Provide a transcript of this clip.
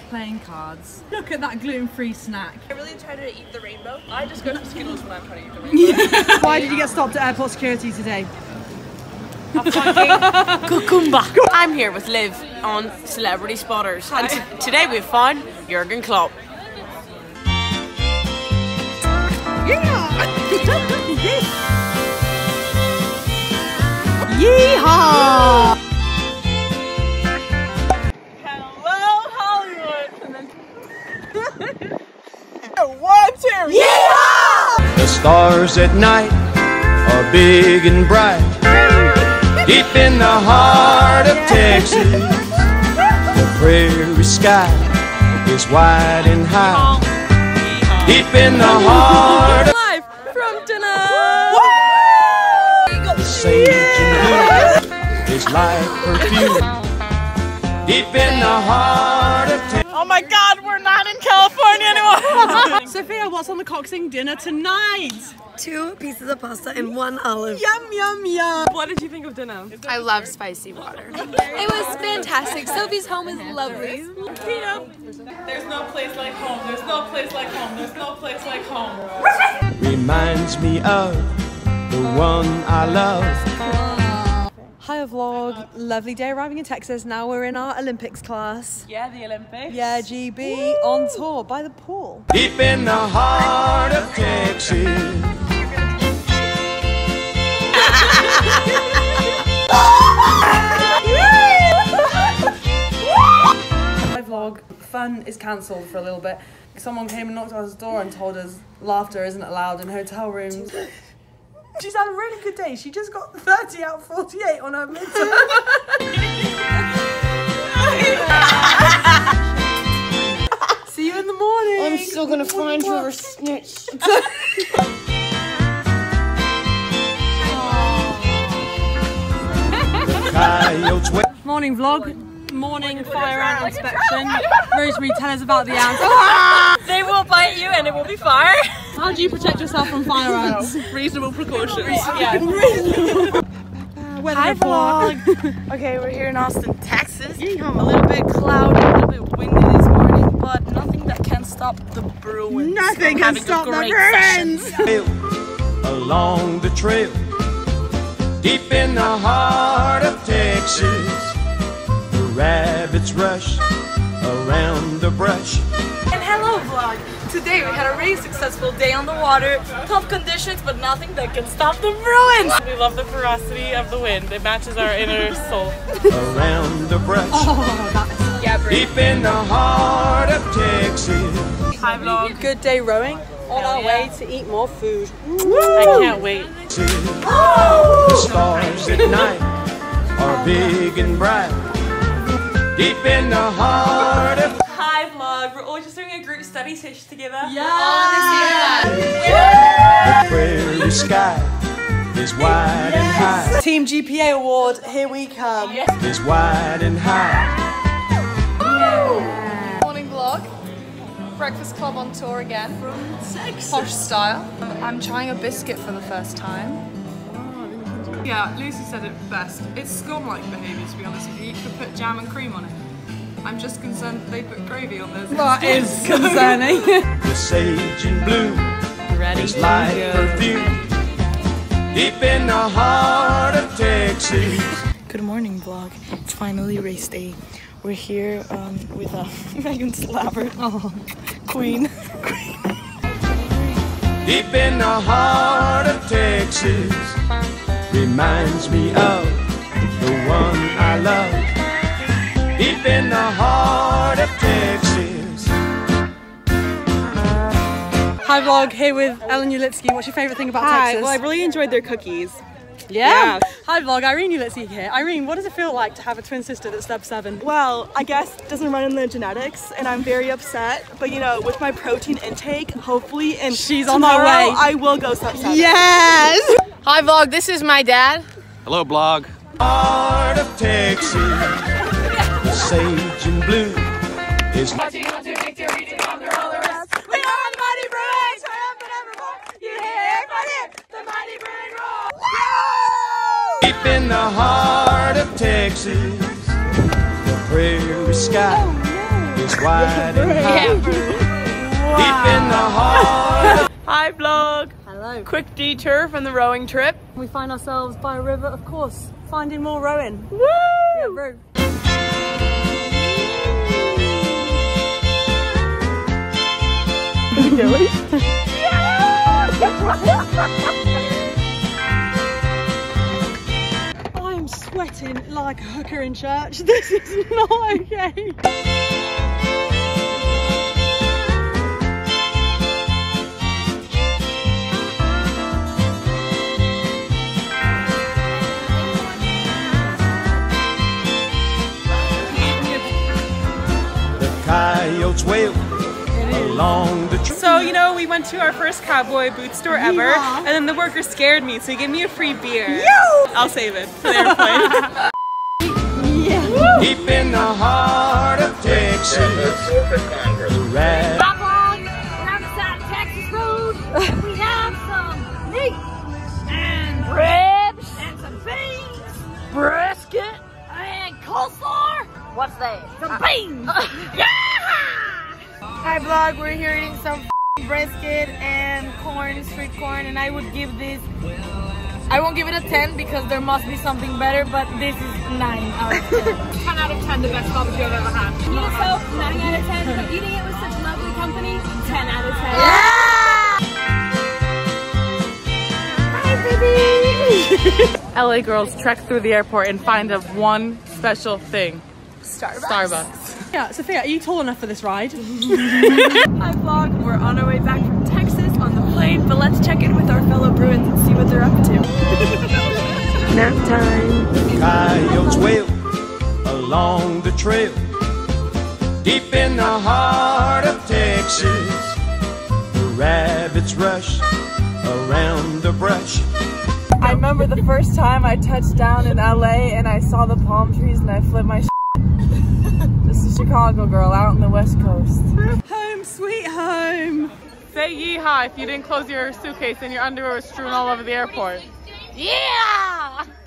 playing cards. Look at that gluten-free snack. I really try to eat the rainbow. I just go for Skittles when I'm trying to eat the rainbow. Why did you get stopped at airport security today? Cucumba. I'm here with Liv on Celebrity Spotters, and today we've found Jurgen Klopp. Yeehaw! Hello, Hollywood! One, two, yeehaw! The stars at night are big and bright. Deep in the heart of Texas, the prairie sky is wide and high. Deep in the heart of Live from dinner! the sage and blue is like perfume. Deep in the heart of Texas. Oh my god, we're not in California anymore! Sophia, what's on the coxing dinner tonight? 2 pieces of pasta and 1 olive. Yum, yum, yum. What did you think of dinner? I love spicy water. It was fantastic. Sophie's home is lovely. There's no place like home. There's no place like home. There's no place like home. Reminds me of the one I love. Hi vlog, lovely day arriving in Texas. Now we're in our Olympics class. Yeah, the Olympics. Yeah, GB on tour by the pool. Deep in the heart of Texas. Hi vlog, fun is cancelled for a little bit. Someone came and knocked on our door and told us laughter isn't allowed in hotel rooms. She's had a really good day. She just got 30 out of 48 on her midterm. See you in the morning. I'm still gonna find whoever snitched. Morning vlog. Morning fire ant inspection. Rosemary, tell us about the ants. They will bite you and it will be fire. How do you protect yourself from fire ants? Reasonable precautions. Hi vlog. Okay, we're here in Austin, Texas. A little bit cloudy, a little bit windy this morning, but nothing that can stop the Bruins. Nothing can stop the Bruins. Along the trail, deep in the heart of Texas, the rabbits rush around the brush. And hello vlog! Today we had a really successful day on the water. Tough conditions, but nothing that can stop the Bruins! We love the ferocity of the wind. It matches our inner soul. Around the brush, deep in the heart of Texas. Hi vlog. Good day rowing. On our way to eat more food. I can't wait. The stars at night are big and bright. Deep in the heart of Hi vlog. We're all just doing a group study session together. the prairie sky is wide and high. Team GPA award, here we come. Is wide and high. Morning vlog. Breakfast club on tour again. Posh style. I'm trying a biscuit for the first time. Yeah, Lucy said it best. It's scone-like behaviour, to be honest with you. You could put jam and cream on it. I'm just concerned that they put gravy on theirs. That is concerning. The sage and blue is like perfume. Deep in the heart of Texas. Good morning, vlog. It's finally race day. We're here with Megan Slabbert. Oh, Queen. Deep in the heart of Texas, reminds me of the one I love. Deep in the heart of Texas. Hi vlog, here with Ellen Ulitsky. What's your favourite thing about Texas? Well, I really enjoyed their cookies. Yeah. Hi vlog, Irene Ulitsky here. Irene, what does it feel like to have a twin sister that's step 7? Well, I guess it doesn't run in the genetics, and I'm very upset. But you know, with my protein intake, hopefully, and she's on her way. I will go step 7. Yes! Hi, vlog. This is my dad. Hello, blog. Heart of Texas, the sage and blue is. Deep in the heart of Texas, the prairie sky is wide and high. Deep in the heart. Hi vlog! Hello. Quick detour from the rowing trip. We find ourselves by a river, of course, finding more rowing. Woo! Yeah, bro. I'm sweating like a hooker in church. This is not okay. Coyotes wail along the trail. So, you know, we went to our first cowboy boot store ever, and then the worker scared me, so he gave me a free beer. I'll save it for the airplane. Deep in the heart of Texas. Right. We're on the side of Texas Road. We have some meat and ribs and some beans, brisket and coleslaw. What's that? Some beans. Hi vlog, we're here eating some brisket and corn, sweet corn, and I would give this, I won't give it a 10 because there must be something better, but this is 9 out of 10. 10 out of 10, the best barbecue I've ever had. So 9 out of 10, but eating it with such lovely company, 10 out of 10. LA girls trek through the airport and find the one special thing. Starbucks. Yeah, Sophia, are you tall enough for this ride? Hi vlog, we're on our way back from Texas on the plane, but let's check in with our fellow Bruins and see what they're up to. Nap time. Coyotes wail along the trail. Deep in the heart of Texas. The rabbits rush around the brush. I remember the first time I touched down in LA and I saw the palm trees and I flipped my shit. This is Chicago girl out on the West Coast. Home sweet home. Say yeehaw if you didn't close your suitcase and your underwear was strewn all over the airport. Yeah!